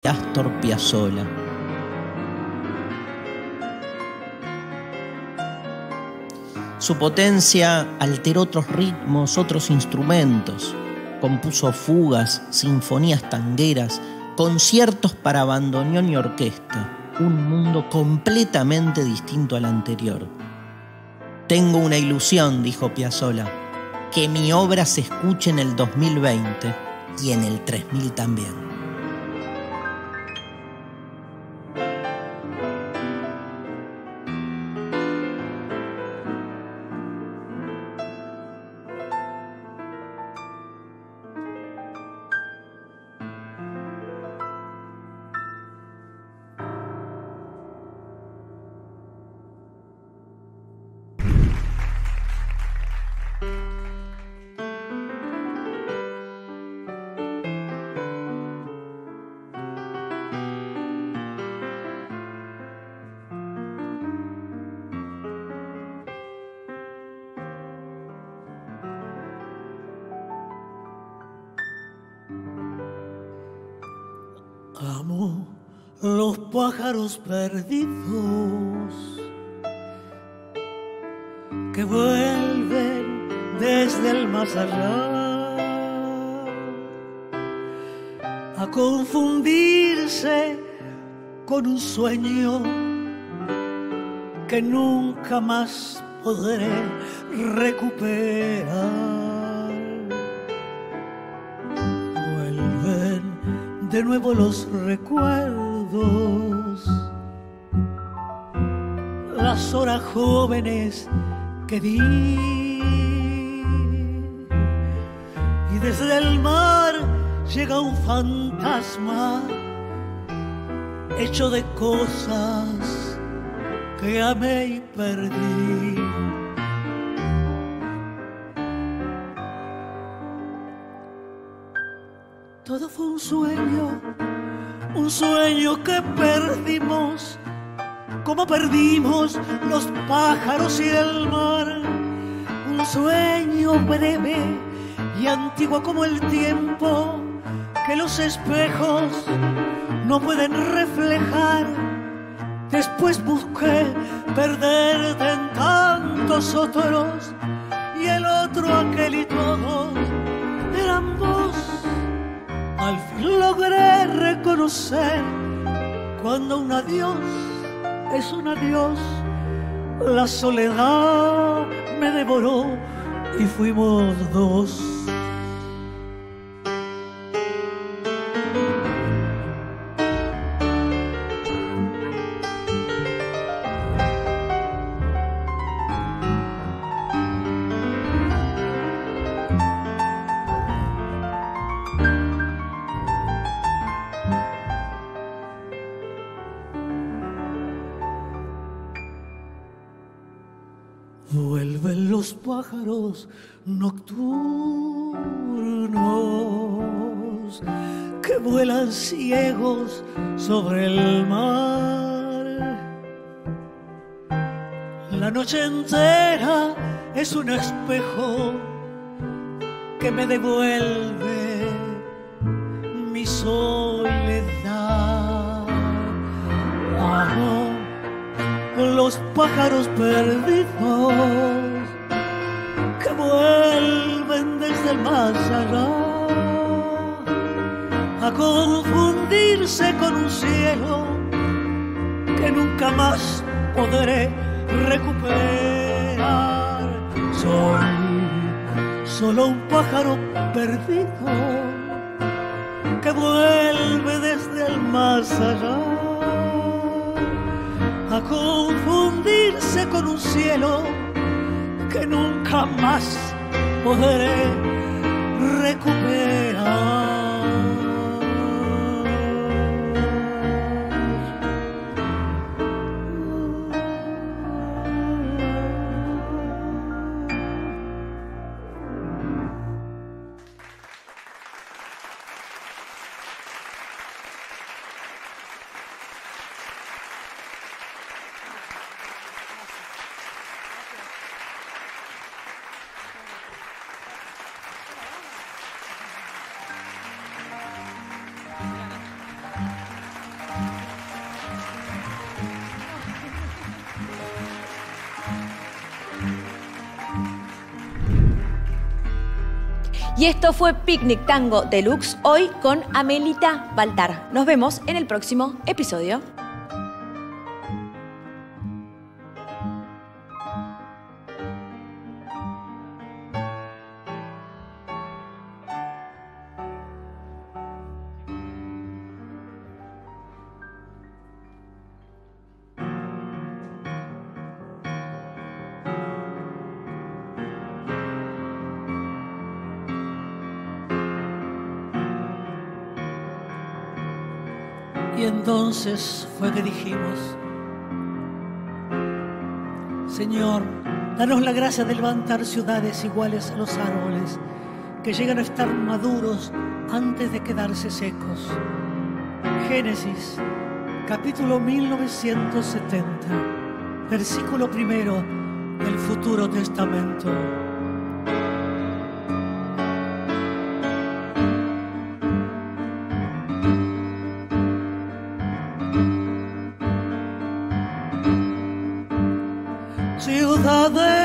Astor Piazzolla. Su potencia alteró otros ritmos, otros instrumentos. Compuso fugas, sinfonías tangueras, conciertos para bandoneón y orquesta. Un mundo completamente distinto al anterior. Tengo una ilusión, dijo Piazzolla, que mi obra se escuche en el 2020 y en el 3000 también. Amo los pájaros perdidos que vuelven desde el más allá a confundirse con un sueño que nunca más podré recuperar. De nuevo los recuerdos, las horas jóvenes que di, y desde el mar llega un fantasma hecho de cosas que amé y perdí. Todo fue un sueño que perdimos, como perdimos los pájaros y el mar. Un sueño breve y antiguo como el tiempo, que los espejos no pueden reflejar. Después busqué perderte en tantos otros, y el otro, aquel y todos eran vos. Al fin logré reconocer cuando un adiós es un adiós. La soledad me devoró y fuimos dos. Vuelven los pájaros nocturnos que vuelan ciegos sobre el mar. La noche entera es un espejo que me devuelve mi soledad. Amo los pájaros perdidos que vuelven desde el más allá a confundirse con un cielo que nunca más podré recuperar. Soy solo un pájaro perdido que vuelve desde el más allá a confundirse con un cielo que nunca más podré recuperar. Y esto fue Picnic Tango Deluxe, hoy con Amelita Baltar. Nos vemos en el próximo episodio. Y entonces fue que dijimos: Señor, danos la gracia de levantar ciudades iguales a los árboles, que llegan a estar maduros antes de quedarse secos. Génesis, capítulo 1970, versículo 1 del Futuro Testamento. Ciudades